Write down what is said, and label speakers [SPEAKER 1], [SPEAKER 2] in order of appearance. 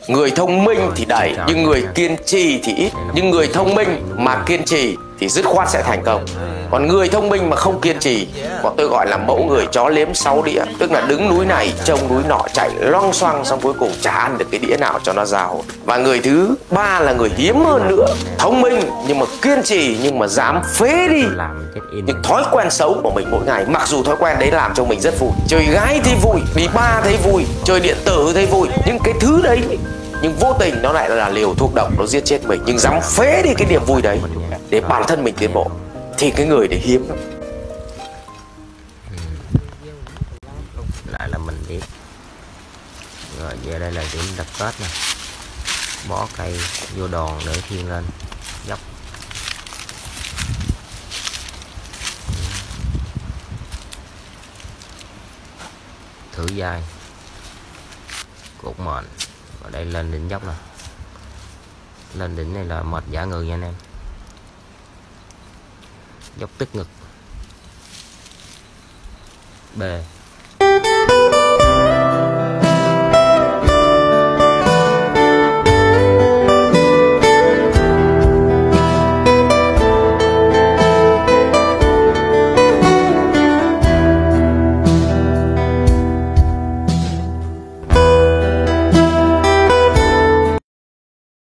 [SPEAKER 1] Người thông minh thì đẩy, nhưng người kiên trì thì ít. Nhưng người thông minh mà kiên trì thì dứt khoát sẽ thành công. Còn người thông minh mà không kiên trì, hoặc tôi gọi là mẫu người chó liếm 6 đĩa, tức là đứng núi này trông núi nọ, chạy loang xoang xong cuối cùng chả ăn được cái đĩa nào cho nó giàu. Và người thứ ba là người hiếm hơn nữa, thông minh nhưng mà kiên trì, nhưng mà dám phế đi những thói quen xấu của mình mỗi ngày. Mặc dù thói quen đấy làm cho mình rất vui, chơi gái thấy vui, đi bar thấy vui, chơi điện tử thấy vui, nhưng cái thứ đấy nhưng vô tình nó lại là liều thuốc độc, nó giết chết mình. Nhưng dám phế đi cái niềm vui đấy để bản thân mình tiến bộ thì cái người đấy hiếm lắm.
[SPEAKER 2] Lại là mình biết. Rồi về đây là điểm tập kết nè, bó cây vô đòn để khiêng lên dốc. Thử dài cột mền. Ở đây lên đỉnh dốc nè, lên đỉnh này là mệt giả người nha anh em, dốc tức ngực. B